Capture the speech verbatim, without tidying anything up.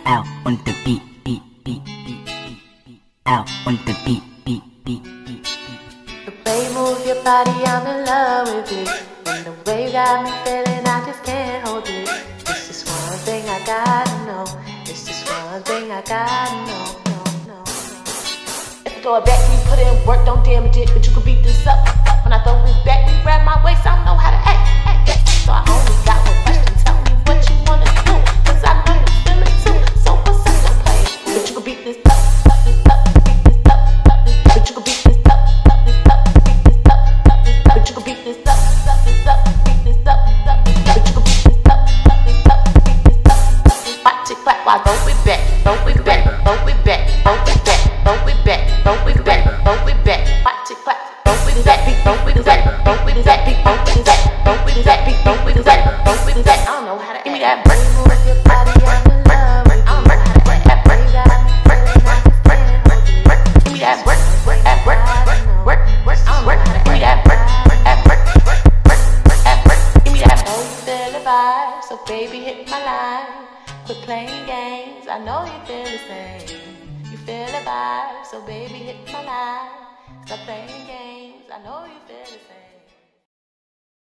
out on the beat, beat, beat, beat, beat, beat, out on the beat, beat, beat, beat, beat. The way you move your body, I'm in love with it. And the way you got me feeling, I just can't hold it. It's just one thing I gotta know. It's just one thing I gotta know. No, no, no. If you throw it back, you put in work, don't damage it. But you can beat this up. When I throw it back, we grab my waist, I don't know how to act. act, act. So I only got one question. Tell me what you wanna do, cause I know you feel it too. So what's up, no play? But you can beat this up, up, this up, beat this up, up, this up. But you can beat this up, up, this up, beat this up, up, this up. But you can beat this up, up, this up, beat this up, up, this up. But you can beat this up, up, this up, beat this up, up, this up. Watch it clap while I throw it back, throw it back, throw it back, throw it back, throw it back, throw it back, throw it back. Watch it clap, throw it back, throw it back, throw it back, throw it back, throw it back, throw it back, throw it back, throw it back. I don't know how to give me that break. Move your body, I'm in love with it. I don't know how to break that break. You got me feeling I just can't hold it. Give me that break, that break, break, break. I don't know how to give me that break, that break, break, that break. Give me that. I know you feel the vibe, so baby hit my line. Quit playing games, I know you feel the same. You feel the vibe, so baby hit my line. Stop playing games, I know you feel the same.